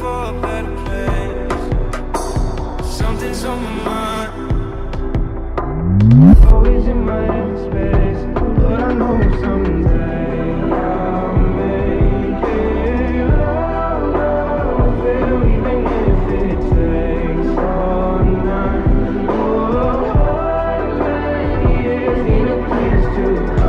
for a better place. Something's on my mind, always in my headspace, but I know someday I'll make it out of it, even if it takes all night. Oh, many years in a place to